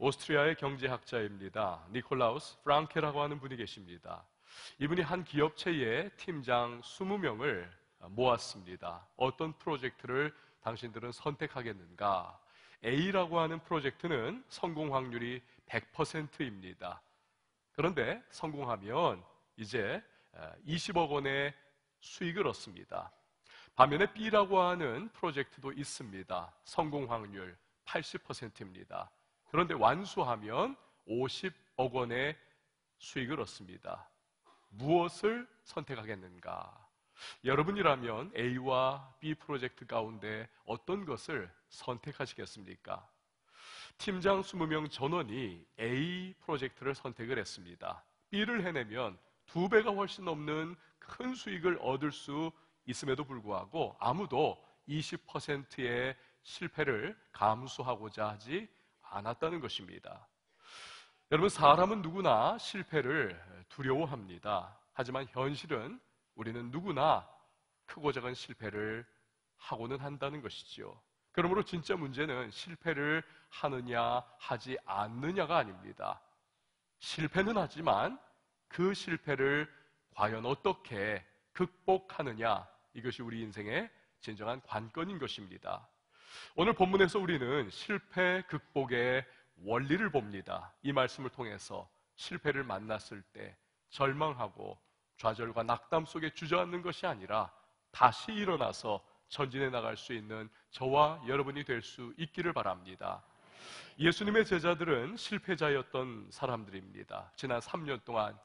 오스트리아의 경제학자입니다. 니콜라우스 프랑케라고 하는 분이 계십니다. 이분이 한 기업체의 팀장 20명을 모았습니다. 어떤 프로젝트를 당신들은 선택하겠는가? A라고 하는 프로젝트는 성공 확률이 100%입니다. 그런데 성공하면 이제 20억 원의 수익을 얻습니다. 반면에 B라고 하는 프로젝트도 있습니다. 성공 확률 80%입니다. 그런데 완수하면 50억 원의 수익을 얻습니다. 무엇을 선택하겠는가? 여러분이라면 A와 B 프로젝트 가운데 어떤 것을 선택하시겠습니까? 팀장 20명 전원이 A 프로젝트를 선택을 했습니다. B를 해내면 2배가 훨씬 넘는 큰 수익을 얻을 수 있음에도 불구하고 아무도 20%의 실패를 감수하고자 하지 않았다는 것입니다. 여러분, 사람은 누구나 실패를 두려워합니다. 하지만 현실은 우리는 누구나 크고 작은 실패를 하고는 한다는 것이지요. 그러므로 진짜 문제는 실패를 하느냐 하지 않느냐가 아닙니다. 실패는 하지만 그 실패를 과연 어떻게 극복하느냐, 이것이 우리 인생의 진정한 관건인 것입니다. 오늘 본문에서 우리는 실패 극복의 원리를 봅니다. 이 말씀을 통해서 실패를 만났을 때 절망하고 좌절과 낙담 속에 주저앉는 것이 아니라 다시 일어나서 전진해 나갈 수 있는 저와 여러분이 될 수 있기를 바랍니다. 예수님의 제자들은 실패자였던 사람들입니다. 지난 3년 동안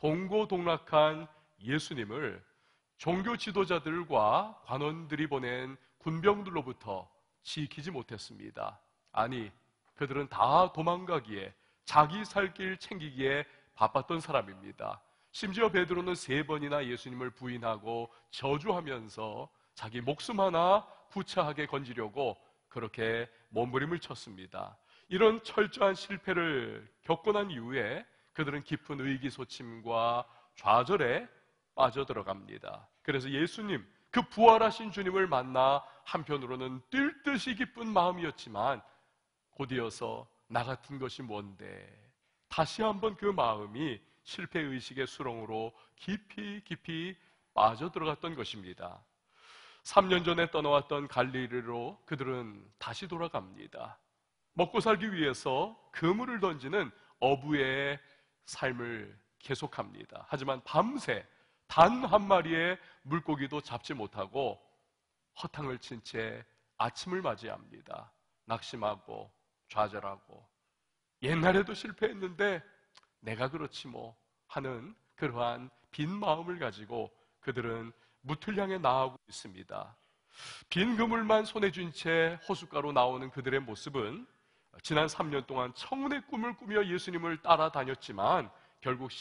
동고동락한 예수님을 종교 지도자들과 관원들이 보낸 군병들로부터 지키지 못했습니다. 아니, 그들은 다 도망가기에, 자기 살 길 챙기기에 바빴던 사람입니다. 심지어 베드로는 3번이나 예수님을 부인하고 저주하면서 자기 목숨 하나 구차하게 건지려고 그렇게 몸부림을 쳤습니다. 이런 철저한 실패를 겪고 난 이후에 그들은 깊은 의기소침과 좌절에 빠져들어갑니다. 그래서 예수님, 그 부활하신 주님을 만나 한편으로는 뛸 듯이 기쁜 마음이었지만 곧이어서 나 같은 것이 뭔데, 다시 한번 그 마음이 실패의식의 수렁으로 깊이 빠져들어갔던 것입니다. 3년 전에 떠나왔던 갈릴리로 그들은 다시 돌아갑니다. 먹고 살기 위해서 그물을 던지는 어부의 삶을 계속합니다. 하지만 밤새 단 한 마리의 물고기도 잡지 못하고 허탕을 친 채 아침을 맞이합니다. 낙심하고 좌절하고 옛날에도 실패했는데 내가 그렇지 뭐 하는 그러한 빈 마음을 가지고 그들은 무틀 향해 나아가고 있습니다. 빈 그물만 손에 쥔 채 호숫가로 나오는 그들의 모습은 지난 3년 동안 청운의 꿈을 꾸며 예수님을 따라다녔지만 결국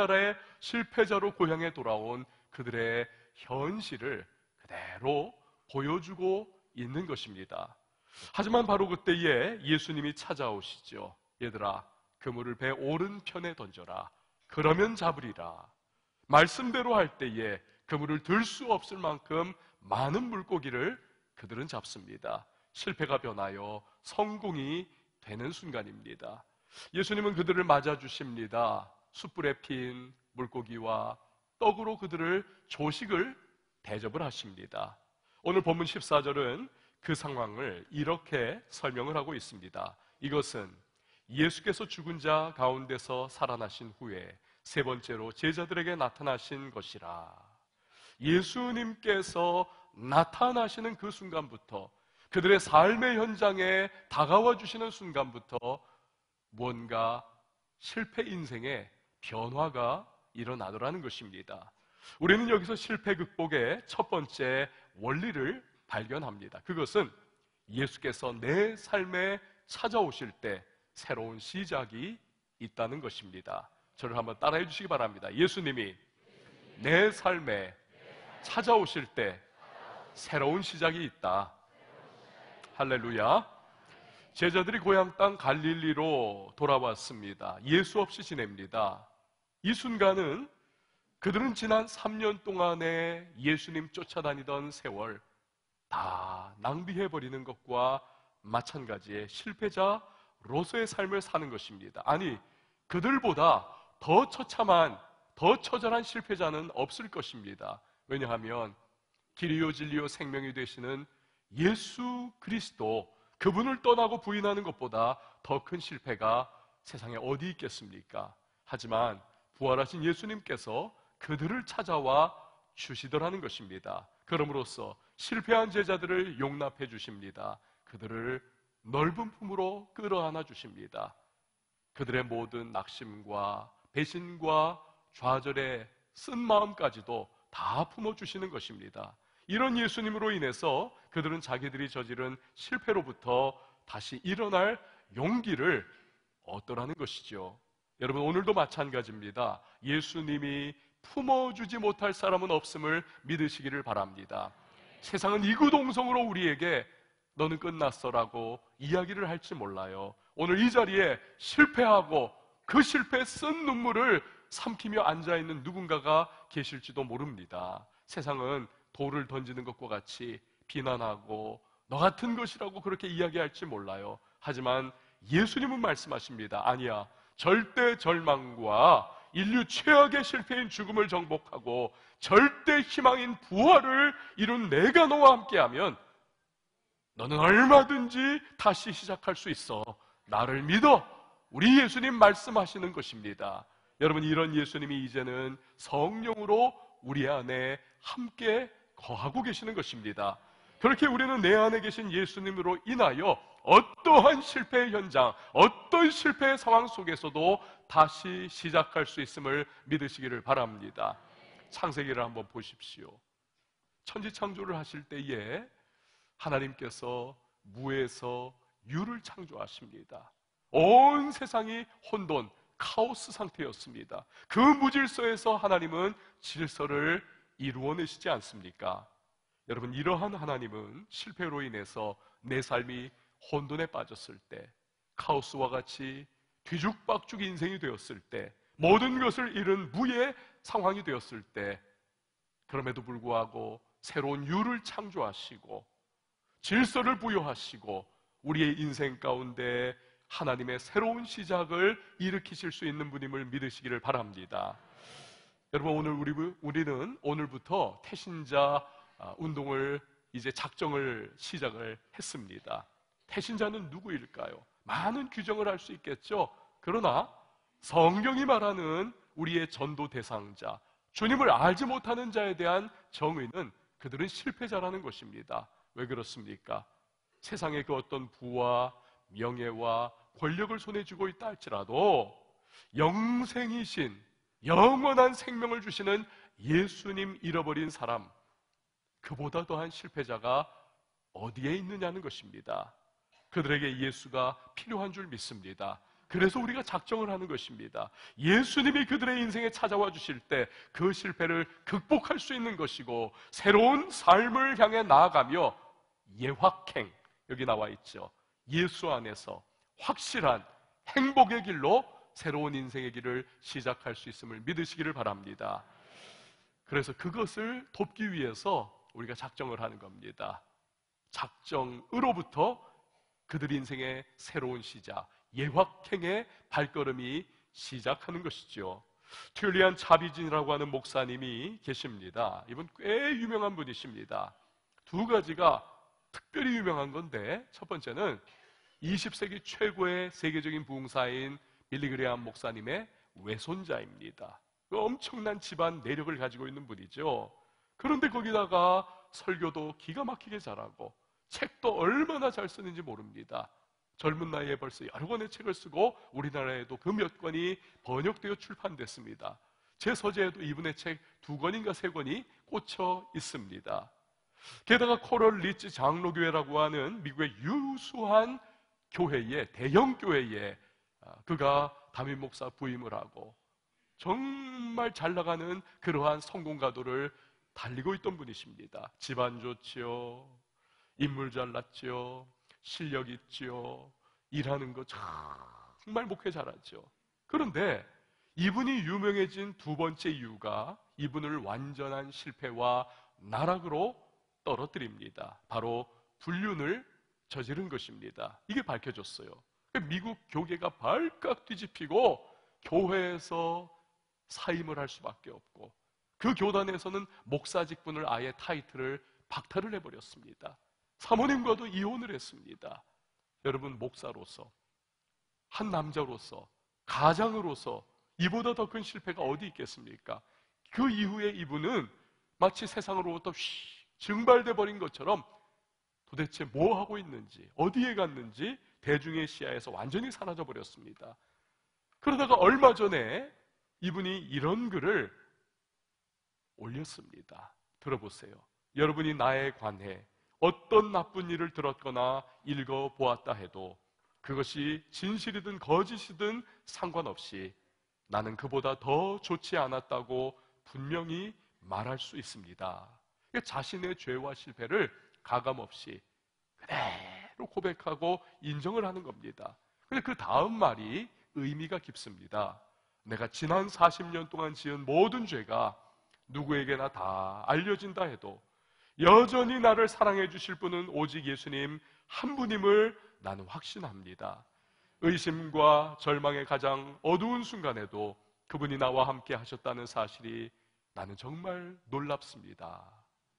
실패자로 고향에 돌아온 그들의 현실을 그대로 보여주고 있는 것입니다. 하지만 바로 그때에 예수님이 찾아오시죠. 얘들아, 그물을 배 오른편에 던져라. 그러면 잡으리라. 말씀대로 할 때에 그물을 들 수 없을 만큼 많은 물고기를 그들은 잡습니다. 실패가 변하여 성공이 되는 순간입니다. 예수님은 그들을 맞아주십니다. 숯불에 핀 물고기와 떡으로 그들을 조식을 대접을 하십니다. 오늘 본문 14절은 그 상황을 이렇게 설명을 하고 있습니다. 이것은 예수께서 죽은 자 가운데서 살아나신 후에 세 번째로 제자들에게 나타나신 것이라. 예수님께서 나타나시는 그 순간부터, 그들의 삶의 현장에 다가와 주시는 순간부터 무언가 실패 인생의 변화가 일어나더라는 것입니다. 우리는 여기서 실패 극복의 첫 번째 원리를 발견합니다. 그것은 예수께서 내 삶에 찾아오실 때 새로운 시작이 있다는 것입니다. 저를 한번 따라해 주시기 바랍니다. 예수님이 내 삶에 찾아오실 때 새로운 시작이 있다. 할렐루야. 제자들이 고향 땅 갈릴리로 돌아왔습니다. 예수 없이 지냅니다. 이 순간은 그들은 지난 3년 동안에 예수님 쫓아다니던 세월 다 낭비해버리는 것과 마찬가지의 실패자 로서의 삶을 사는 것입니다. 아니, 그들보다 더 처참한, 더 처절한 실패자는 없을 것입니다. 왜냐하면 길이요 진리요 생명이 되시는 예수 그리스도, 그분을 떠나고 부인하는 것보다 더 큰 실패가 세상에 어디 있겠습니까? 하지만 부활하신 예수님께서 그들을 찾아와 주시더라는 것입니다. 그럼으로써 실패한 제자들을 용납해 주십니다. 그들을 넓은 품으로 끌어안아 주십니다. 그들의 모든 낙심과 배신과 좌절의 쓴 마음까지도 다 품어주시는 것입니다. 이런 예수님으로 인해서 그들은 자기들이 저지른 실패로부터 다시 일어날 용기를 얻더라는 것이죠. 여러분, 오늘도 마찬가지입니다. 예수님이 품어주지 못할 사람은 없음을 믿으시기를 바랍니다. 세상은 이구동성으로 우리에게 너는 끝났어라고 이야기를 할지 몰라요. 오늘 이 자리에 실패하고 그 실패에 쓴 눈물을 삼키며 앉아있는 누군가가 계실지도 모릅니다. 세상은 돌을 던지는 것과 같이 비난하고 너 같은 것이라고 그렇게 이야기할지 몰라요. 하지만 예수님은 말씀하십니다. 아니야, 절대 절망과 인류 최악의 실패인 죽음을 정복하고 절대 희망인 부활을 이룬 내가 너와 함께하면 너는 얼마든지 다시 시작할 수 있어. 나를 믿어. 우리 예수님 말씀하시는 것입니다. 여러분, 이런 예수님이 이제는 성령으로 우리 안에 함께 거하고 계시는 것입니다. 그렇게 우리는 내 안에 계신 예수님으로 인하여 어떠한 실패의 현장, 어떤 실패의 상황 속에서도 다시 시작할 수 있음을 믿으시기를 바랍니다. 창세기를 한번 보십시오. 천지창조를 하실 때에 하나님께서 무에서 유를 창조하십니다. 온 세상이 혼돈, 카오스 상태였습니다. 그 무질서에서 하나님은 질서를 이루어내시지 않습니까? 여러분, 이러한 하나님은 실패로 인해서 내 삶이 혼돈에 빠졌을 때, 카오스와 같이 뒤죽박죽 인생이 되었을 때, 모든 것을 잃은 무의 상황이 되었을 때, 그럼에도 불구하고 새로운 유를 창조하시고 질서를 부여하시고 우리의 인생 가운데 하나님의 새로운 시작을 일으키실 수 있는 분임을 믿으시기를 바랍니다. 여러분, 우리는 오늘부터 태신자 운동을 이제 작정을 시작을 했습니다. 태신자는 누구일까요? 많은 규정을 할 수 있겠죠. 그러나 성경이 말하는 우리의 전도 대상자, 주님을 알지 못하는 자에 대한 정의는 그들은 실패자라는 것입니다. 왜 그렇습니까? 세상의 그 어떤 부와 명예와 권력을 손에 쥐고 있다 할지라도 영생이신 영원한 생명을 주시는 예수님 잃어버린 사람, 그보다 더한 실패자가 어디에 있느냐는 것입니다. 그들에게 예수가 필요한 줄 믿습니다. 그래서 우리가 작정을 하는 것입니다. 예수님이 그들의 인생에 찾아와 주실 때 그 실패를 극복할 수 있는 것이고 새로운 삶을 향해 나아가며 예확행, 여기 나와 있죠. 예수 안에서 확실한 행복의 길로 새로운 인생의 길을 시작할 수 있음을 믿으시기를 바랍니다. 그래서 그것을 돕기 위해서 우리가 작정을 하는 겁니다. 작정으로부터 그들 인생의 새로운 시작, 예확행의 발걸음이 시작하는 것이죠. 튤리안 차비진이라고 하는 목사님이 계십니다. 이분 꽤 유명한 분이십니다. 두 가지가 특별히 유명한 건데, 첫 번째는 20세기 최고의 세계적인 부흥사인 빌리그레암 목사님의 외손자입니다. 엄청난 집안 내력을 가지고 있는 분이죠. 그런데 거기다가 설교도 기가 막히게 잘하고 책도 얼마나 잘 쓰는지 모릅니다. 젊은 나이에 벌써 여러 권의 책을 쓰고 우리나라에도 그 몇 권이 번역되어 출판됐습니다. 제 서재에도 이분의 책 2권인가 3권이 꽂혀 있습니다. 게다가 코럴 리츠 장로교회라고 하는 미국의 유수한 교회에, 대형 교회에 그가 담임 목사 부임을 하고 정말 잘 나가는 그러한 성공 가도를 달리고 있던 분이십니다. 집안 좋지요, 인물 잘났지요, 실력 있지요, 일하는 거 정말 목회 잘하죠. 그런데 이분이 유명해진 두 번째 이유가 이분을 완전한 실패와 나락으로 떨어뜨립니다. 바로 불륜을 저지른 것입니다. 이게 밝혀졌어요. 미국 교계가 발칵 뒤집히고 교회에서 사임을 할 수밖에 없고, 그 교단에서는 목사 직분을 아예 타이틀을 박탈을 해버렸습니다. 사모님과도 이혼을 했습니다. 여러분, 목사로서, 한 남자로서, 가장으로서 이보다 더 큰 실패가 어디 있겠습니까? 그 이후에 이분은 마치 세상으로부터 증발돼 버린 것처럼 도대체 뭐 하고 있는지, 어디에 갔는지 대중의 시야에서 완전히 사라져 버렸습니다. 그러다가 얼마 전에 이분이 이런 글을 올렸습니다. 들어보세요. 여러분이 나에 관해 어떤 나쁜 일을 들었거나 읽어보았다 해도 그것이 진실이든 거짓이든 상관없이 나는 그보다 더 좋지 않았다고 분명히 말할 수 있습니다. 자신의 죄와 실패를 가감없이 그대로 고백하고 인정을 하는 겁니다. 근데 그 다음 말이 의미가 깊습니다. 내가 지난 40년 동안 지은 모든 죄가 누구에게나 다 알려진다 해도 여전히 나를 사랑해 주실 분은 오직 예수님 한 분임을 나는 확신합니다. 의심과 절망의 가장 어두운 순간에도 그분이 나와 함께 하셨다는 사실이 나는 정말 놀랍습니다.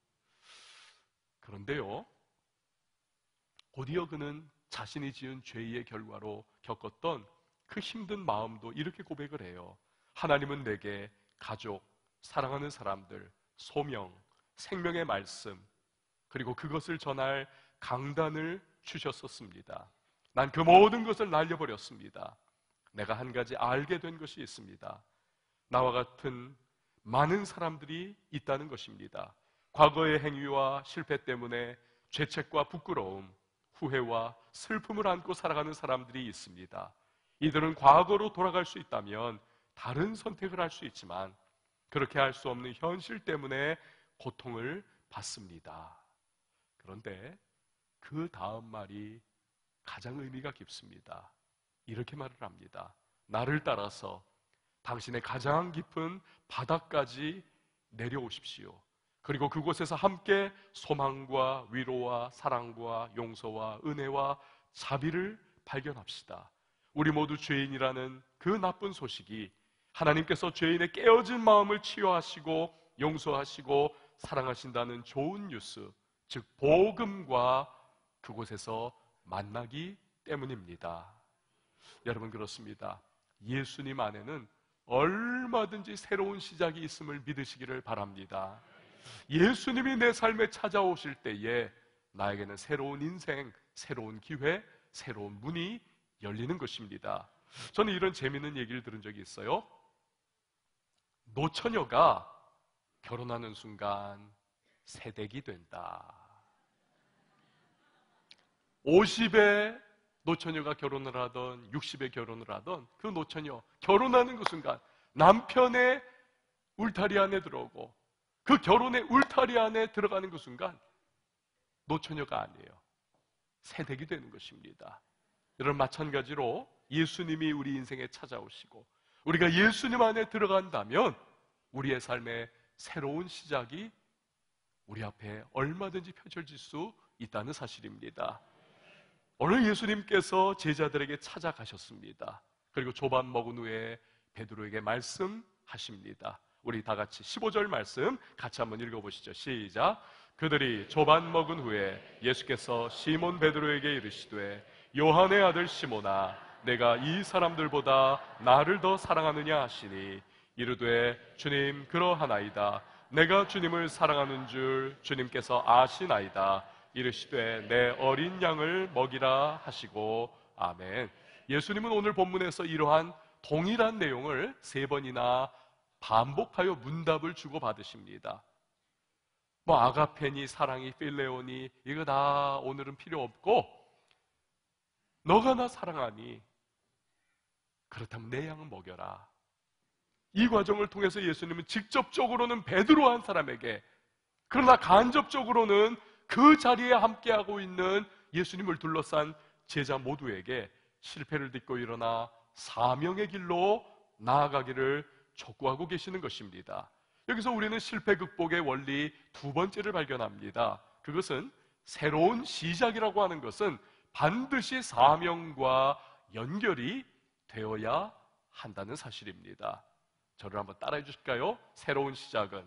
그런데요, 곧이어 그는 자신이 지은 죄의 결과로 겪었던 그 힘든 마음도 이렇게 고백을 해요. 하나님은 내게 가족, 사랑하는 사람들, 소명, 생명의 말씀, 그리고 그것을 전할 강단을 주셨었습니다. 난 그 모든 것을 날려버렸습니다. 내가 한 가지 알게 된 것이 있습니다. 나와 같은 많은 사람들이 있다는 것입니다. 과거의 행위와 실패 때문에 죄책과 부끄러움, 후회와 슬픔을 안고 살아가는 사람들이 있습니다. 이들은 과거로 돌아갈 수 있다면 다른 선택을 할 수 있지만 그렇게 할 수 없는 현실 때문에 고통을 받습니다. 그런데 그 다음 말이 가장 의미가 깊습니다. 이렇게 말을 합니다. 나를 따라서 당신의 가장 깊은 바다까지 내려오십시오. 그리고 그곳에서 함께 소망과 위로와 사랑과 용서와 은혜와 자비를 발견합시다. 우리 모두 죄인이라는 그 나쁜 소식이 하나님께서 죄인의 깨어진 마음을 치유하시고 용서하시고 사랑하신다는 좋은 뉴스, 즉 복음과 그곳에서 만나기 때문입니다. 여러분, 그렇습니다. 예수님 안에는 얼마든지 새로운 시작이 있음을 믿으시기를 바랍니다. 예수님이 내 삶에 찾아오실 때에 나에게는 새로운 인생, 새로운 기회, 새로운 문이 열리는 것입니다. 저는 이런 재미있는 얘기를 들은 적이 있어요. 노처녀가 결혼하는 순간 새댁이 된다. 50에 노처녀가 결혼을 하던 60에 결혼을 하던 그 노처녀 결혼하는 그 순간 남편의 울타리 안에 들어오고 그 결혼의 울타리 안에 들어가는 그 순간 노처녀가 아니에요. 새댁이 되는 것입니다. 여러분, 마찬가지로 예수님이 우리 인생에 찾아오시고 우리가 예수님 안에 들어간다면 우리의 삶에 새로운 시작이 우리 앞에 얼마든지 펼쳐질 수 있다는 사실입니다. 오늘 예수님께서 제자들에게 찾아가셨습니다. 그리고 조반 먹은 후에 베드로에게 말씀하십니다. 우리 다 같이 15절 말씀 같이 한번 읽어보시죠. 시작. 그들이 조반 먹은 후에 예수께서 시몬 베드로에게 이르시되 요한의 아들 시몬아, 내가 이 사람들보다 나를 더 사랑하느냐 하시니 이르되 주님 그러하나이다. 내가 주님을 사랑하는 줄 주님께서 아시나이다. 이르시되 내 어린 양을 먹이라 하시고 아멘. 예수님은 오늘 본문에서 이러한 동일한 내용을 3번이나 반복하여 문답을 주고받으십니다. 뭐 아가페니, 사랑이, 필레오니 이거 다 오늘은 필요 없고 너가 나 사랑하니 그렇다면 내 양을 먹여라. 이 과정을 통해서 예수님은 직접적으로는 베드로 한 사람에게, 그러나 간접적으로는 그 자리에 함께하고 있는 예수님을 둘러싼 제자 모두에게 실패를 딛고 일어나 사명의 길로 나아가기를 촉구하고 계시는 것입니다. 여기서 우리는 실패 극복의 원리 두 번째를 발견합니다. 그것은 새로운 시작이라고 하는 것은 반드시 사명과 연결이 되어야 한다는 사실입니다. 저를 한번 따라해 주실까요? 새로운 시작은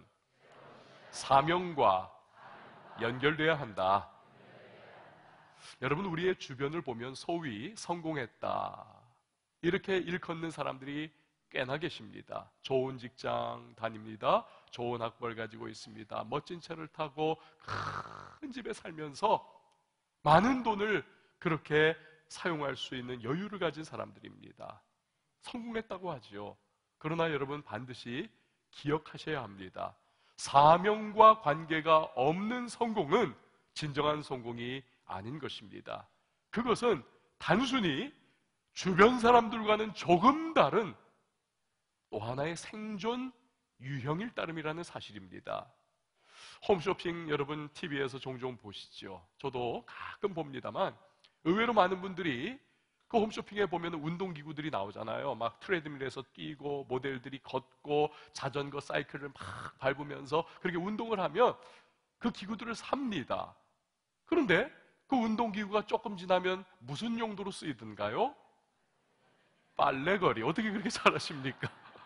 사명과 연결돼야 한다. 여러분, 우리의 주변을 보면 소위 성공했다, 이렇게 일컫는 사람들이 꽤나 계십니다. 좋은 직장 다닙니다. 좋은 학벌 가지고 있습니다. 멋진 차를 타고 큰 집에 살면서 많은 돈을 그렇게 사용할 수 있는 여유를 가진 사람들입니다. 성공했다고 하지요. 그러나 여러분, 반드시 기억하셔야 합니다. 사명과 관계가 없는 성공은 진정한 성공이 아닌 것입니다. 그것은 단순히 주변 사람들과는 조금 다른 또 하나의 생존 유형일 따름이라는 사실입니다. 홈쇼핑 여러분 TV에서 종종 보시죠. 저도 가끔 봅니다만 의외로 많은 분들이 그 홈쇼핑에 보면 운동기구들이 나오잖아요. 막 트레드밀에서 뛰고 모델들이 걷고 자전거 사이클을 막 밟으면서 그렇게 운동을 하면 그 기구들을 삽니다. 그런데 그 운동기구가 조금 지나면 무슨 용도로 쓰이던가요? 빨래거리. 어떻게 그렇게 잘하십니까?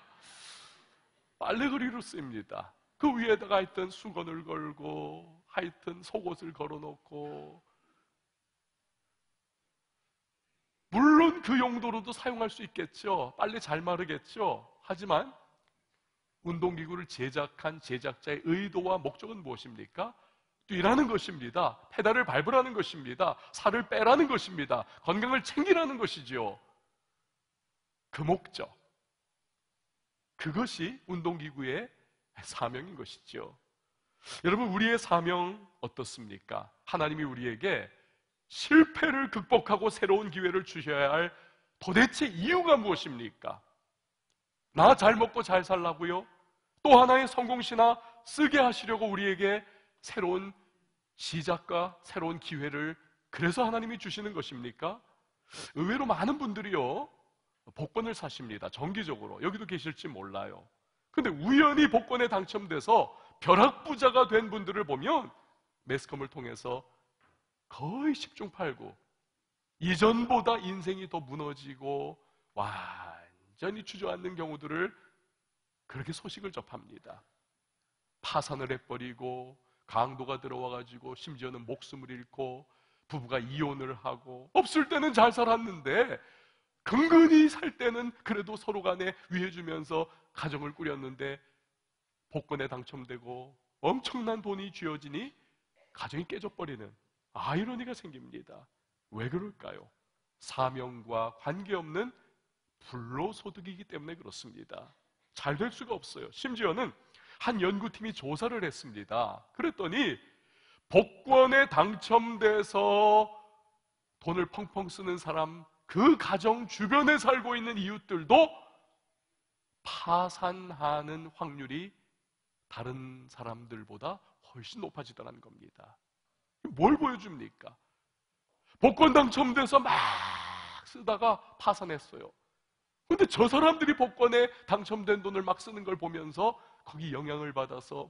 빨래거리로 쓰입니다. 그 위에다가 하여튼 수건을 걸고 하여튼 속옷을 걸어놓고, 물론 그 용도로도 사용할 수 있겠죠. 빨래 잘 마르겠죠. 하지만 운동기구를 제작한 제작자의 의도와 목적은 무엇입니까? 뛰라는 것입니다. 페달을 밟으라는 것입니다. 살을 빼라는 것입니다. 건강을 챙기라는 것이죠. 그 목적, 그것이 운동기구의 사명인 것이죠. 여러분, 우리의 사명 어떻습니까? 하나님이 우리에게 실패를 극복하고 새로운 기회를 주셔야 할 도대체 이유가 무엇입니까? 나 잘 먹고 잘 살라고요? 또 하나의 성공시나 쓰게 하시려고 우리에게 새로운 시작과 새로운 기회를 그래서 하나님이 주시는 것입니까? 의외로 많은 분들이요, 복권을 사십니다. 정기적으로. 여기도 계실지 몰라요. 근데 우연히 복권에 당첨돼서 벼락부자가 된 분들을 보면 매스컴을 통해서 거의 10중 8구 이전보다 인생이 더 무너지고 완전히 주저앉는 경우들을 그렇게 소식을 접합니다. 파산을 해버리고 강도가 들어와가지고 심지어는 목숨을 잃고 부부가 이혼을 하고, 없을 때는 잘 살았는데 근근히 살 때는 그래도 서로 간에 위해주면서 가정을 꾸렸는데 복권에 당첨되고 엄청난 돈이 쥐어지니 가정이 깨져버리는 아이러니가 생깁니다. 왜 그럴까요? 사명과 관계없는 불로소득이기 때문에 그렇습니다. 잘 될 수가 없어요. 심지어는 한 연구팀이 조사를 했습니다. 그랬더니 복권에 당첨돼서 돈을 펑펑 쓰는 사람, 그 가정 주변에 살고 있는 이웃들도 파산하는 확률이 다른 사람들보다 훨씬 높아지더라는 겁니다. 뭘 보여줍니까? 복권 당첨돼서 막 쓰다가 파산했어요. 근데 저 사람들이 복권에 당첨된 돈을 막 쓰는 걸 보면서 거기 영향을 받아서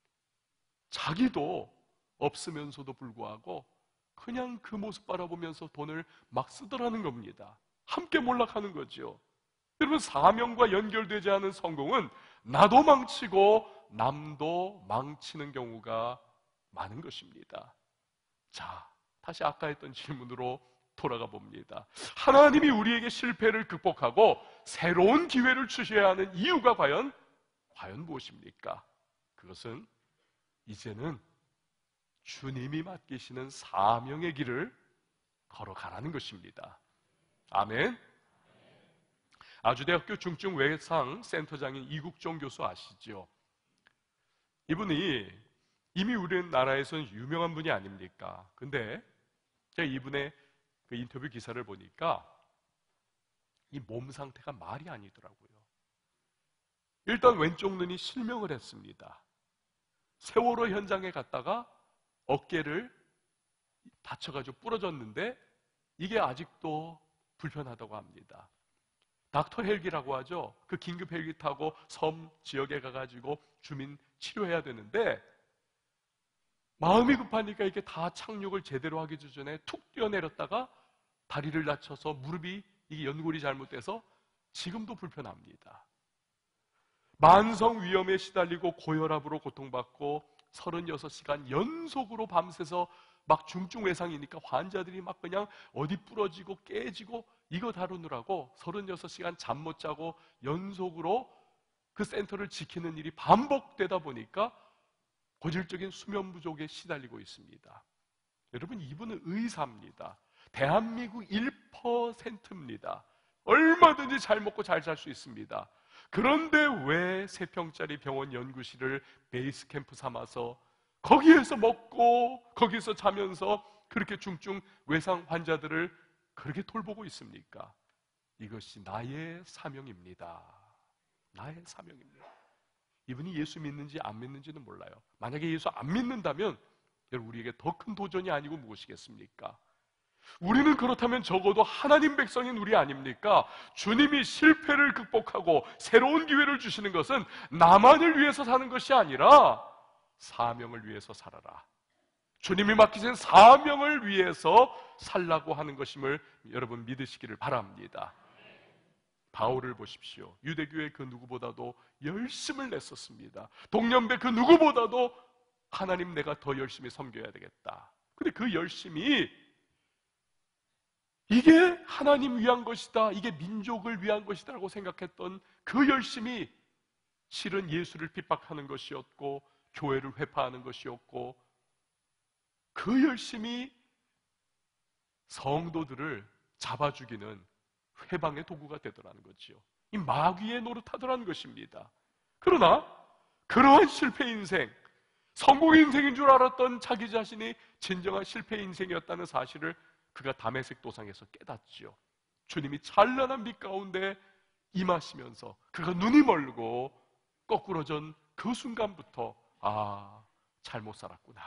자기도 없으면서도 불구하고 그냥 그 모습 바라보면서 돈을 막 쓰더라는 겁니다. 함께 몰락하는 거죠. 여러분, 사명과 연결되지 않은 성공은 나도 망치고 남도 망치는 경우가 많은 것입니다. 자, 다시 아까 했던 질문으로 돌아가 봅니다. 하나님이 우리에게 실패를 극복하고 새로운 기회를 주셔야 하는 이유가 과연 무엇입니까? 그것은 이제는 주님이 맡기시는 사명의 길을 걸어가라는 것입니다. 아멘. 아주대학교 중증 외상 센터장인 이국종 교수 아시죠? 이분이 이미 우리나라에서는 유명한 분이 아닙니까? 근데 제가 이분의 그 인터뷰 기사를 보니까 이 몸 상태가 말이 아니더라고요. 일단 왼쪽 눈이 실명을 했습니다. 세월호 현장에 갔다가 어깨를 다쳐가지고 부러졌는데 이게 아직도 불편하다고 합니다. 닥터 헬기라고 하죠. 그 긴급 헬기 타고 섬 지역에 가가지고 주민 치료해야 되는데 마음이 급하니까 이게 다 착륙을 제대로 하기 전에 툭 뛰어내렸다가 다리를 다쳐서 무릎이 이게 연골이 잘못돼서 지금도 불편합니다. 만성 위염에 시달리고 고혈압으로 고통받고 36시간 연속으로 밤새서 막 중증 외상이니까 환자들이 막 그냥 어디 부러지고 깨지고 이거 다루느라고 36시간 잠 못 자고 연속으로 그 센터를 지키는 일이 반복되다 보니까 고질적인 수면 부족에 시달리고 있습니다. 여러분, 이분은 의사입니다. 대한민국 1%입니다. 얼마든지 잘 먹고 잘 살 수 있습니다. 그런데 왜 3평짜리 병원 연구실을 베이스 캠프 삼아서 거기에서 먹고 거기서 자면서 그렇게 중증 외상 환자들을 그렇게 돌보고 있습니까? 이것이 나의 사명입니다. 나의 사명입니다. 이분이 예수 믿는지 안 믿는지는 몰라요. 만약에 예수 안 믿는다면 여러분, 우리에게 더 큰 도전이 아니고 무엇이겠습니까? 우리는 그렇다면 적어도 하나님 백성인 우리 아닙니까? 주님이 실패를 극복하고 새로운 기회를 주시는 것은 나만을 위해서 사는 것이 아니라 사명을 위해서 살아라. 주님이 맡기신 사명을 위해서 살라고 하는 것임을 여러분 믿으시기를 바랍니다. 바울을 보십시오. 유대교회 그 누구보다도 열심을 냈었습니다. 동년배 그 누구보다도 하나님, 내가 더 열심히 섬겨야 되겠다. 근데 그 열심이 이게 하나님 위한 것이다, 이게 민족을 위한 것이다 라고 생각했던 그 열심이 실은 예수를 핍박하는 것이었고 교회를 회파하는 것이었고, 그 열심이 성도들을 잡아 죽이는 회방의 도구가 되더라는 거지요. 이 마귀의 노릇하더라는 것입니다. 그러나 그러한 실패 인생, 성공 인생인 줄 알았던 자기 자신이 진정한 실패 인생이었다는 사실을 그가 다메섹 도상에서 깨닫지요. 주님이 찬란한 빛 가운데 임하시면서 그가 눈이 멀고 거꾸러진 그 순간부터 잘못 살았구나.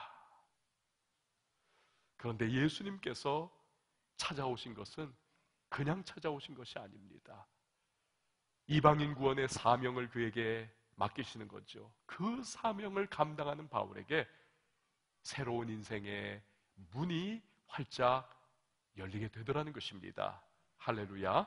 그런데 예수님께서 찾아오신 것은 그냥 찾아오신 것이 아닙니다. 이방인 구원의 사명을 그에게 맡기시는 거죠. 그 사명을 감당하는 바울에게 새로운 인생의 문이 활짝 열리게 되더라는 것입니다. 할렐루야.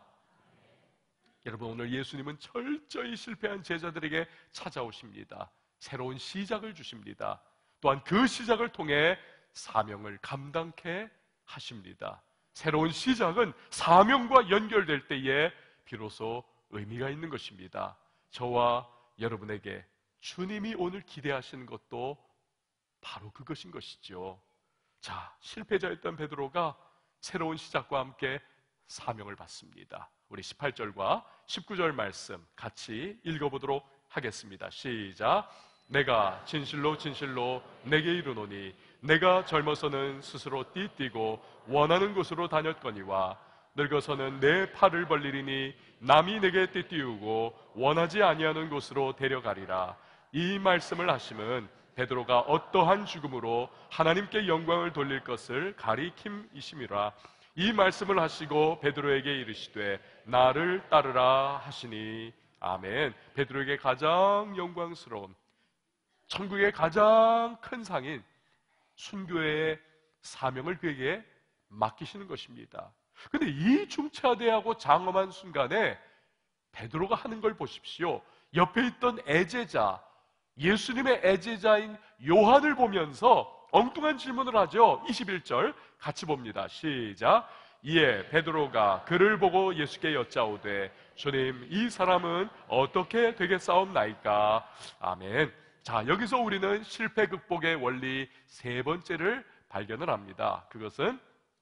여러분, 오늘 예수님은 철저히 실패한 제자들에게 찾아오십니다. 새로운 시작을 주십니다. 또한 그 시작을 통해 사명을 감당케 하십니다. 새로운 시작은 사명과 연결될 때에 비로소 의미가 있는 것입니다. 저와 여러분에게 주님이 오늘 기대하시는 것도 바로 그것인 것이죠. 자, 실패자였던 베드로가 새로운 시작과 함께 사명을 받습니다. 우리 18절과 19절 말씀 같이 읽어보도록 하겠습니다. 시작. 내가 진실로 진실로 내게 이르노니 내가 젊어서는 스스로 띠뛰고 원하는 곳으로 다녔거니와 늙어서는 내 팔을 벌리리니 남이 내게 띠띠우고 원하지 아니하는 곳으로 데려가리라. 이 말씀을 하심은 베드로가 어떠한 죽음으로 하나님께 영광을 돌릴 것을 가리킴이심이라. 이 말씀을 하시고 베드로에게 이르시되 나를 따르라 하시니. 아멘. 베드로에게 가장 영광스러운, 천국의 가장 큰 상인 순교의 사명을 그에게 맡기시는 것입니다. 근데 이 중차대하고 장엄한 순간에 베드로가 하는 걸 보십시오. 옆에 있던 애제자, 예수님의 애제자인 요한을 보면서 엉뚱한 질문을 하죠. 21절 같이 봅니다. 시작. 이에 베드로가 그를 보고 예수께 여짜오되 주님, 이 사람은 어떻게 되겠사옵나이까? 아멘. 자, 여기서 우리는 실패 극복의 원리 세 번째를 발견을 합니다. 그것은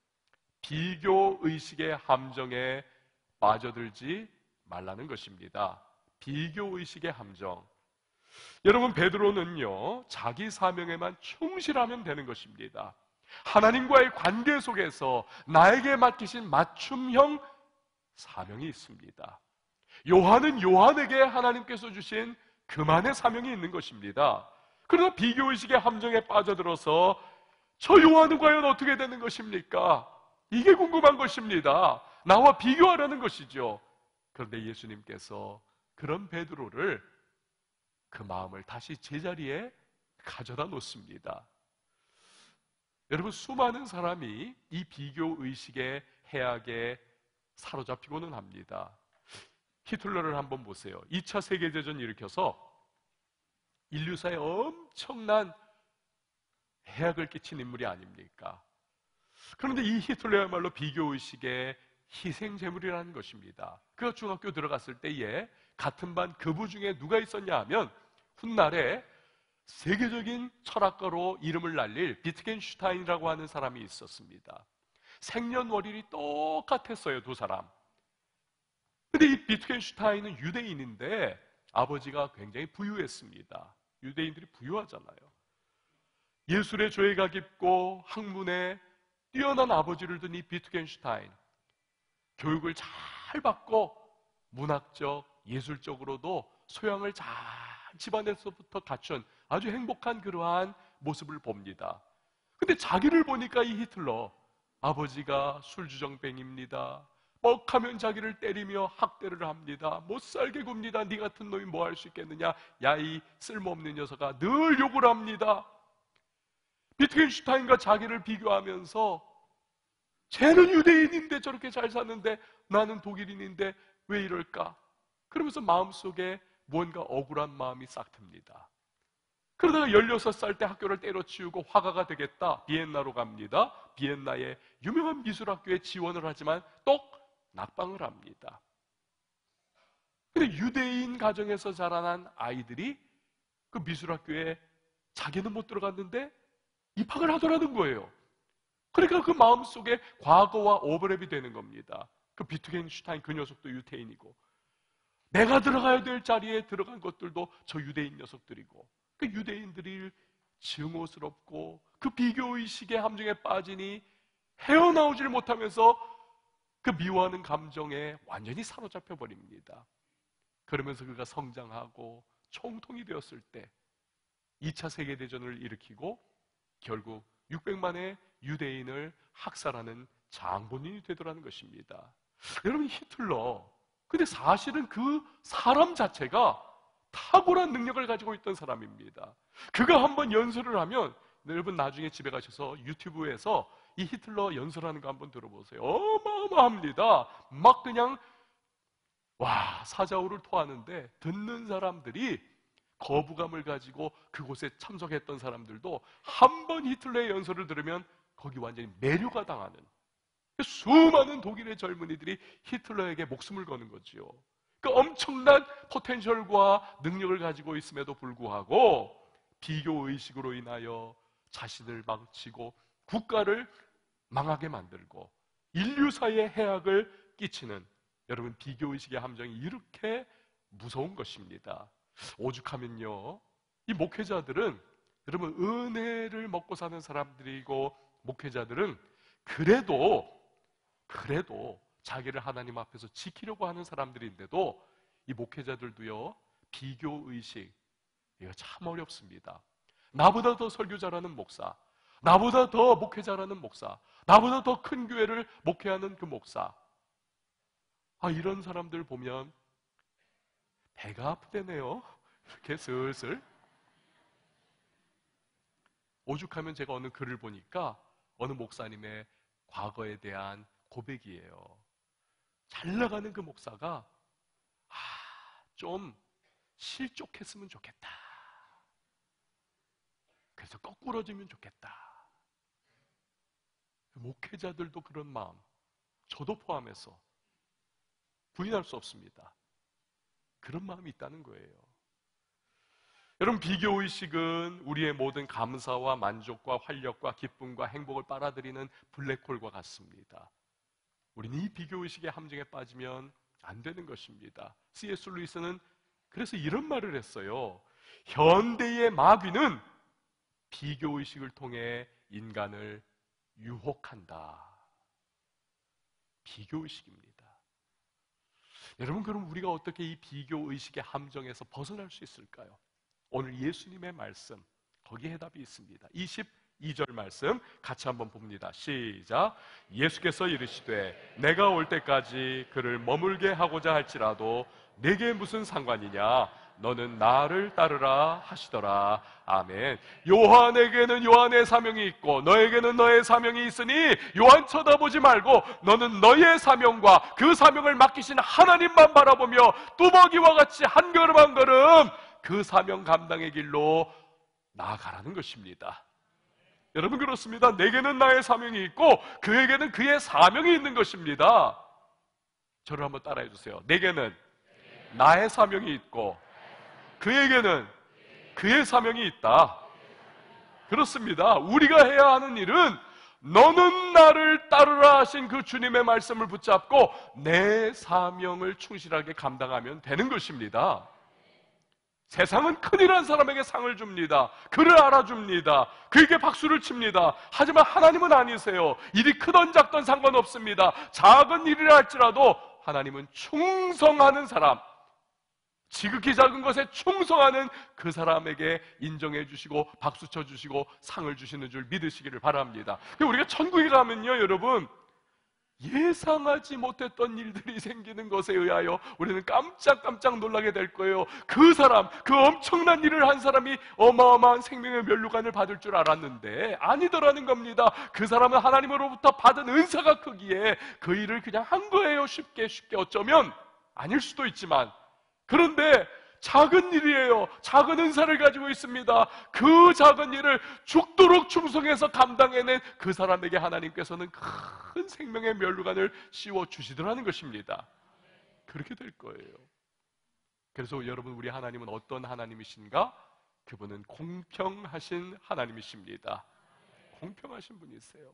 비교의식의 함정에 빠져들지 말라는 것입니다. 비교의식의 함정. 여러분, 베드로는요, 자기 사명에만 충실하면 되는 것입니다. 하나님과의 관계 속에서 나에게 맡기신 맞춤형 사명이 있습니다. 요한은 요한에게 하나님께서 주신 그만의 사명이 있는 것입니다. 그러나 비교의식의 함정에 빠져들어서 저 요한은 과연 어떻게 되는 것입니까? 이게 궁금한 것입니다. 나와 비교하려는 것이죠. 그런데 예수님께서 그런 베드로를, 그 마음을 다시 제자리에 가져다 놓습니다. 여러분, 수많은 사람이 이 비교의식의 해악에 사로잡히고는 합니다. 히틀러를 한번 보세요. 2차 세계대전 일으켜서 인류사에 엄청난 해악을 끼친 인물이 아닙니까? 그런데 이 히틀러야말로 비교의식의 희생제물이라는 것입니다. 그가 중학교 들어갔을 때에 같은 반 그부 중에 누가 있었냐 하면 훗날에 세계적인 철학가로 이름을 날릴 비트겐슈타인이라고 하는 사람이 있었습니다. 생년월일이 똑같았어요, 두 사람. 근데 이 비트겐슈타인은 유대인인데 아버지가 굉장히 부유했습니다. 유대인들이 부유하잖아요. 예술의 조예가 깊고 학문에 뛰어난 아버지를 둔 이 비트겐슈타인, 교육을 잘 받고 문학적, 예술적으로도 소양을 잘 집안에서부터 갖춘 아주 행복한 그러한 모습을 봅니다. 근데 자기를 보니까 이 히틀러, 아버지가 술주정뱅입니다. 뻑하면 자기를 때리며 학대를 합니다. 못살게 굽니다. 네 같은 놈이 뭐 할 수 있겠느냐. 야, 이 쓸모없는 녀석아, 늘 욕을 합니다. 비트겐슈타인과 자기를 비교하면서 쟤는 유대인인데 저렇게 잘 사는데 나는 독일인인데 왜 이럴까? 그러면서 마음속에 뭔가 억울한 마음이 싹 듭니다. 그러다가 16살 때 학교를 때려치우고 화가가 되겠다. 비엔나로 갑니다. 비엔나의 유명한 미술학교에 지원을 하지만 또 낙방을 합니다. 근데 유대인 가정에서 자라난 아이들이 그 미술학교에 자기는 못 들어갔는데 입학을 하더라는 거예요. 그러니까 그 마음속에 과거와 오버랩이 되는 겁니다. 그 비트겐슈타인 그 녀석도 유대인이고 내가 들어가야 될 자리에 들어간 것들도 저 유대인 녀석들이고 그 유대인들이 증오스럽고 그 비교의식의 함정에 빠지니 헤어나오질 못하면서 그 미워하는 감정에 완전히 사로잡혀 버립니다. 그러면서 그가 성장하고 총통이 되었을 때 2차 세계대전을 일으키고 결국 600만의 유대인을 학살하는 장본인이 되더라는 것입니다. 여러분, 히틀러, 근데 사실은 그 사람 자체가 탁월한 능력을 가지고 있던 사람입니다. 그가 한번 연설을 하면 여러분 나중에 집에 가셔서 유튜브에서 이 히틀러 연설하는 거 한번 들어보세요. 어마어마합니다. 막 그냥 사자우를 토하는데 듣는 사람들이 거부감을 가지고 그곳에 참석했던 사람들도 한 번 히틀러의 연설을 들으면 거기 완전히 매료가 당하는, 수많은 독일의 젊은이들이 히틀러에게 목숨을 거는 거지요. 그 엄청난 포텐셜과 능력을 가지고 있음에도 불구하고 비교의식으로 인하여 자신을 망치고 국가를 망하게 만들고 인류사의 해악을 끼치는, 여러분, 비교의식의 함정이 이렇게 무서운 것입니다. 오죽하면요, 이 목회자들은 여러분 은혜를 먹고 사는 사람들이고 목회자들은 그래도 자기를 하나님 앞에서 지키려고 하는 사람들인데도 이 목회자들도요, 비교의식, 이거 참 어렵습니다. 나보다 더 설교 잘하는 목사, 나보다 더 목회 잘하는 목사, 나보다 더 큰 교회를 목회하는 그 목사, 이런 사람들 보면 배가 아프대네요. 이렇게 슬슬. 오죽하면 제가 어느 글을 보니까 어느 목사님의 과거에 대한 고백이에요. 잘 나가는 그 목사가 좀 실족했으면 좋겠다. 그래서 거꾸러지면 좋겠다. 목회자들도 그런 마음, 저도 포함해서 부인할 수 없습니다. 그런 마음이 있다는 거예요. 여러분, 비교의식은 우리의 모든 감사와 만족과 활력과 기쁨과 행복을 빨아들이는 블랙홀과 같습니다. 우리는 이 비교의식의 함정에 빠지면 안 되는 것입니다. C.S. 루이스는 그래서 이런 말을 했어요. 현대의 마귀는 비교의식을 통해 인간을 유혹한다. 비교의식입니다. 여러분, 그럼 우리가 어떻게 이 비교의식의 함정에서 벗어날 수 있을까요? 오늘 예수님의 말씀, 거기에 해답이 있습니다. 22절 말씀 같이 한번 봅니다. 시작. 예수께서 이르시되 내가 올 때까지 그를 머물게 하고자 할지라도 내게 무슨 상관이냐? 너는 나를 따르라 하시더라. 아멘. 요한에게는 요한의 사명이 있고 너에게는 너의 사명이 있으니 요한 쳐다보지 말고 너는 너의 사명과 그 사명을 맡기신 하나님만 바라보며 뚜벅이와 같이 한 걸음 한 걸음 그 사명 감당의 길로 나아가라는 것입니다. 여러분, 그렇습니다. 내게는 나의 사명이 있고 그에게는 그의 사명이 있는 것입니다. 저를 한번 따라해 주세요. 내게는 나의 사명이 있고 그에게는 그의 사명이 있다. 그렇습니다. 우리가 해야 하는 일은 너는 나를 따르라 하신 그 주님의 말씀을 붙잡고 내 사명을 충실하게 감당하면 되는 것입니다. 세상은 큰일한 사람에게 상을 줍니다. 그를 알아줍니다. 그에게 박수를 칩니다. 하지만 하나님은 아니세요. 일이 크던 작던 상관없습니다. 작은 일이라 할지라도 하나님은 충성하는 사람, 지극히 작은 것에 충성하는 그 사람에게 인정해 주시고 박수 쳐 주시고 상을 주시는 줄 믿으시기를 바랍니다. 우리가 천국에 가면요, 여러분, 예상하지 못했던 일들이 생기는 것에 의하여 우리는 깜짝깜짝 놀라게 될 거예요. 그 사람, 그 엄청난 일을 한 사람이 어마어마한 생명의 면류관을 받을 줄 알았는데 아니더라는 겁니다. 그 사람은 하나님으로부터 받은 은사가 크기에 그 일을 그냥 한 거예요. 쉽게 어쩌면 아닐 수도 있지만, 그런데 작은 일이에요. 작은 은사를 가지고 있습니다. 그 작은 일을 죽도록 충성해서 감당해낸 그 사람에게 하나님께서는 큰 생명의 면류관을 씌워주시더라는 것입니다. 그렇게 될 거예요. 그래서 여러분, 우리 하나님은 어떤 하나님이신가? 그분은 공평하신 하나님이십니다. 공평하신 분이세요.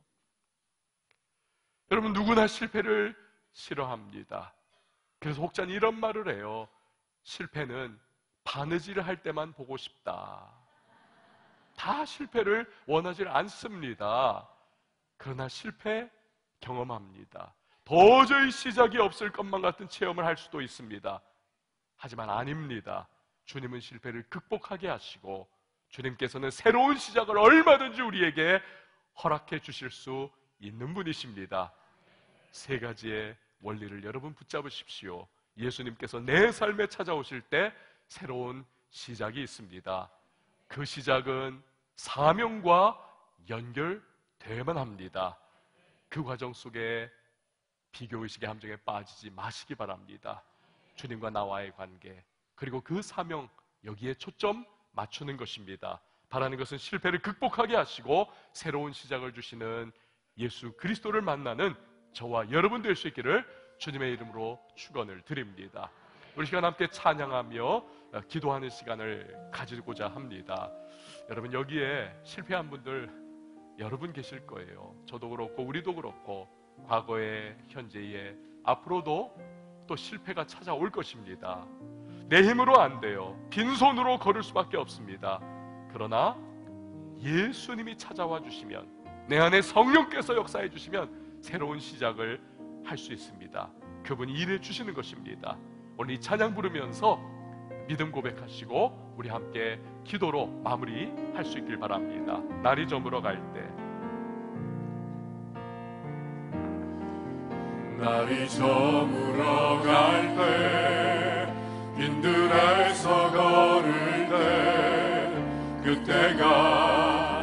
여러분, 누구나 실패를 싫어합니다. 그래서 혹자는 이런 말을 해요. 실패는 바느질을 할 때만 보고 싶다. 다 실패를 원하지 않습니다. 그러나 실패 경험합니다. 도저히 시작이 없을 것만 같은 체험을 할 수도 있습니다. 하지만 아닙니다. 주님은 실패를 극복하게 하시고 주님께서는 새로운 시작을 얼마든지 우리에게 허락해 주실 수 있는 분이십니다. 세 가지의 원리를 여러분 붙잡으십시오. 예수님께서 내 삶에 찾아오실 때 새로운 시작이 있습니다. 그 시작은 사명과 연결되어야만 합니다. 그 과정 속에 비교의식의 함정에 빠지지 마시기 바랍니다. 주님과 나와의 관계, 그리고 그 사명, 여기에 초점 맞추는 것입니다. 바라는 것은 실패를 극복하게 하시고 새로운 시작을 주시는 예수 그리스도를 만나는 저와 여러분 될 수 있기를 주님의 이름으로 축원을 드립니다. 우리 시간 함께 찬양하며 기도하는 시간을 가지고자 합니다. 여러분, 여기에 실패한 분들 여러분 계실 거예요. 저도 그렇고 우리도 그렇고 과거에, 현재에, 앞으로도 또 실패가 찾아올 것입니다. 내 힘으로 안 돼요. 빈손으로 걸을 수밖에 없습니다. 그러나 예수님이 찾아와 주시면, 내 안에 성령께서 역사해 주시면 새로운 시작을 할 수 있습니다. 그분이 일해 주시는 것입니다. 오늘 이 찬양 부르면서 믿음 고백하시고 우리 함께 기도로 마무리할 수 있길 바랍니다. 날이 저물어 갈 때, 날이 저물어 갈 때, 빈들에서 걸을 때, 그때가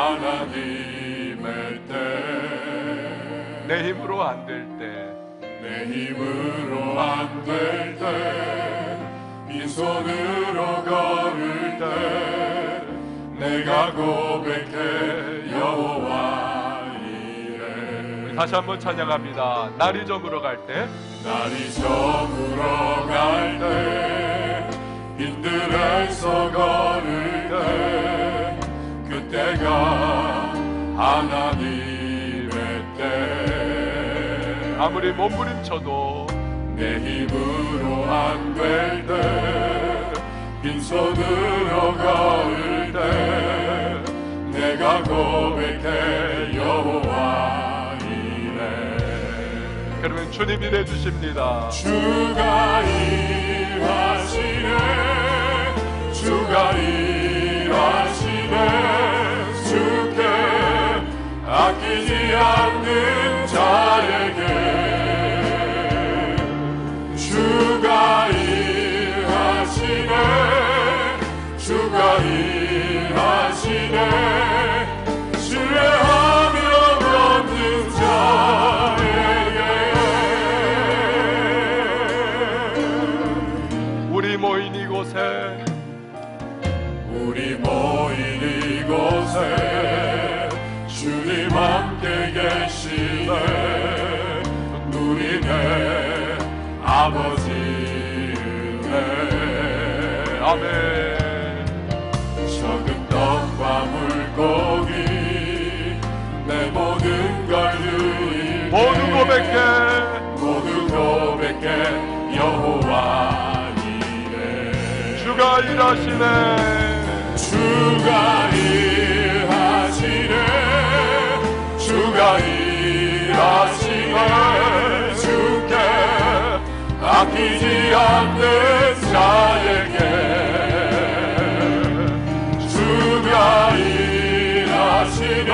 하나님의 때, 내 힘으로 안 될 때, 내 힘으로 안 될 때, 빈손으로 걸을 때, 내가 고백해 여호와 이래. 다시 한번 찬양합니다. 날이 저물어 갈 때, 날이 저물어 갈 때, 빈들에서 걸을 때, 그때가 하나님의 때. 아무리 몸부림쳐도 내 힘으로 안 될 때, 빈손으로 걸을 때, 내가 고백해 여호와 이래. 그러면 주님 일해 주십니다. 주가 일하시네, 주가 일하시네, 주께 아끼지 않는 자에게 주가 일하시네, 모인 이곳에 우리 모인 이곳에 주님 함께 계시네. 누리네 아버지 은혜. 아멘. 적은 떡과 물고기 내 모든 걸 드리네. 모두 고백해 여호와 이래. 주가 일하시네. 주가 일하시네. 주가 일하시네. 주께 아끼지 않는 자에게 주가 일하시네.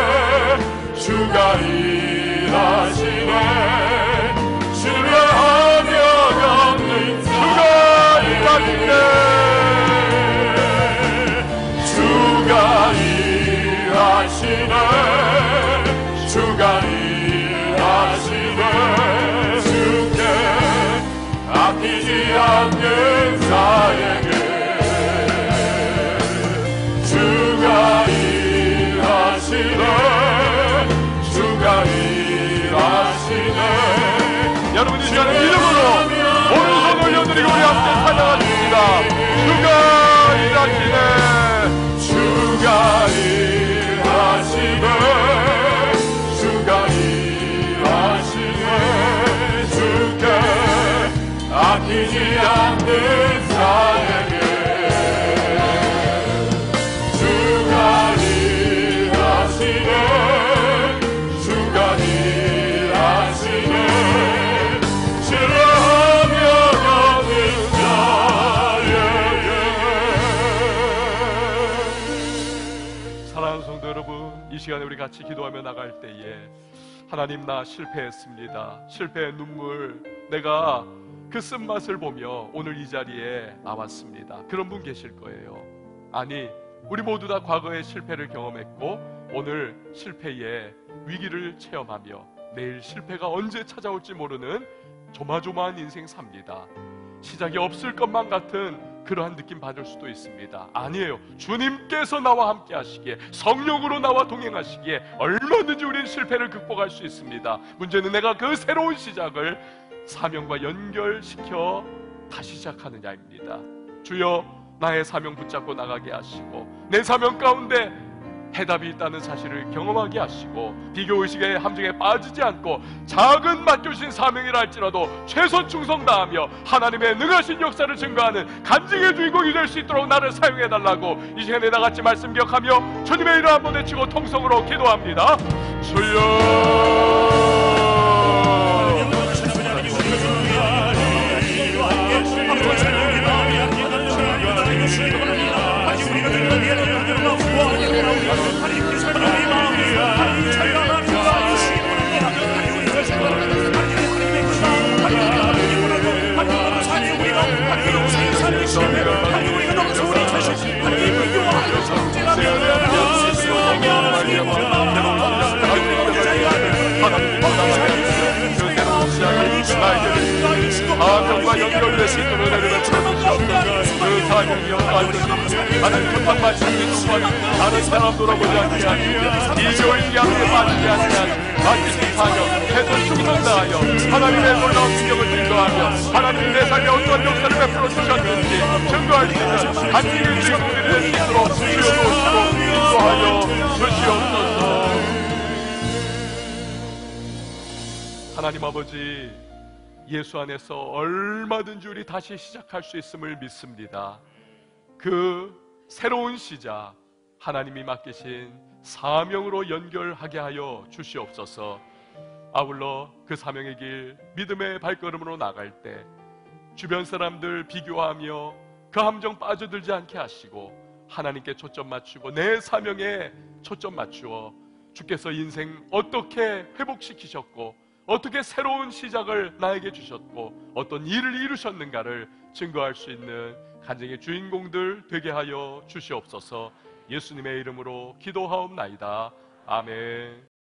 주가 일하시네. 신뢰하며 걷는 주가 일하시네. 주가 일하시네. 주가 일하시네. 주께 아끼지 않는 자에게 주가 일하시네. 주가 일하시네. 여러분 이 시간에 이름으로 오른손 올려드리고 우리 함께 찬양하십니다. 주가 일하시네. 주가 일하시네. 주가 일하시네. 주께 아끼지 않는 자에게 주가 일하시네. 주가 일하시네. 신뢰하며 걷는 자에게. 사랑하는 성도 여러분, 이 시간에 우리 같이 기도하며 나갈 때에 하나님 나 실패했습니다. 실패의 눈물, 내가 그 쓴맛을 보며 오늘 이 자리에 나왔습니다. 그런 분 계실 거예요. 아니, 우리 모두 다 과거의 실패를 경험했고 오늘 실패의 위기를 체험하며 내일 실패가 언제 찾아올지 모르는 조마조마한 인생 삽니다. 시작이 없을 것만 같은 그러한 느낌 받을 수도 있습니다. 아니에요. 주님께서 나와 함께 하시기에, 성령으로 나와 동행하시기에 얼마든지 우리는 실패를 극복할 수 있습니다. 문제는 내가 그 새로운 시작을 사명과 연결시켜 다시 시작하느냐입니다. 주여, 나의 사명 붙잡고 나가게 하시고 내 사명 가운데 해답이 있다는 사실을 경험하게 하시고 비교의식의 함정에 빠지지 않고 작은 맡겨주신 사명이라 할지라도 최선 충성 다하며 하나님의 능하신 역사를 증거하는 간증의 주인공이 될 수 있도록 나를 사용해달라고 이 시간에 나같이 말씀 기억하며 주님의 이름 한번 외치고 통성으로 기도합니다. 주여, 사명과 연결될 수 있도록 내려다 주옵소서. 그 사명이 연결되는 하나님 급한 말씀이 주관 다른 사람 돌아보지 않게 하시고 비교의식의 함에 빠지지 않게 하시고 맡기신 사명 최선 충성 다하여 하나님의 놀라운 능력을 증거하며 하나님이 내 삶에 어떤 역사를 베풀어 주셨는지 증거할 수 있는 간증의 주인공들이 될 수 있도록 주여 도우시고 인도하여 주시옵소서. 하나님 아버지, 예수 안에서 얼마든지 우리 다시 시작할 수 있음을 믿습니다. 그 새로운 시작, 하나님이 맡기신 사명으로 연결하게 하여 주시옵소서. 아울러 그 사명의 길, 믿음의 발걸음으로 나갈 때 주변 사람들 비교하며 그 함정 빠져들지 않게 하시고 하나님께 초점 맞추고 내 사명에 초점 맞추어 주께서 인생 어떻게 회복시키셨고 어떻게 새로운 시작을 나에게 주셨고 어떤 일을 이루셨는가를 증거할 수 있는 간증의 주인공들 되게 하여 주시옵소서. 예수님의 이름으로 기도하옵나이다. 아멘.